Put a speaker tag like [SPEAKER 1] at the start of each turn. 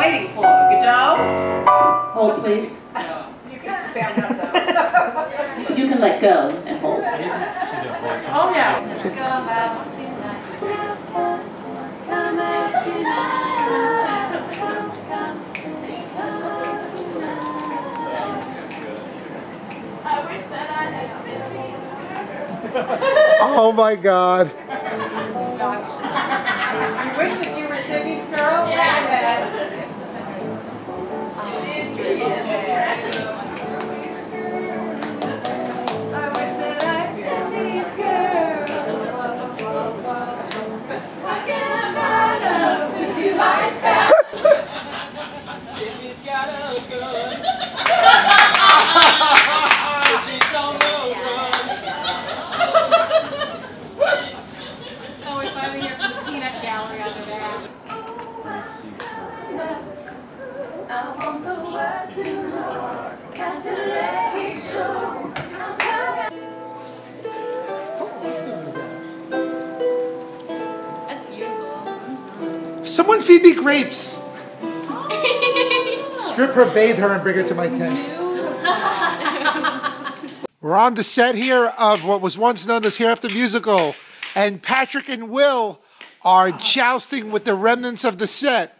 [SPEAKER 1] waiting for? Godot?
[SPEAKER 2] Hold, please.
[SPEAKER 1] You can stand up, though.
[SPEAKER 2] You can let go and hold.
[SPEAKER 1] Oh, yeah. I wish that I had
[SPEAKER 3] Oh my God.
[SPEAKER 1] You wish that you were Sydney's girl? Yeah. I wish that I was Sydney's girl. I can't find a Sydney like that. Sydney's got a gun. Sydney's on the run. Oh, we finally hear from the peanut gallery under there. I want the world to know, got to let it show.
[SPEAKER 4] That's beautiful.
[SPEAKER 3] Someone feed me grapes. Strip her, bathe her, and bring her to my tent. We're on the set here of what was once known as Hereafter Musical, and Patrick and Will are jousting with the remnants of the set.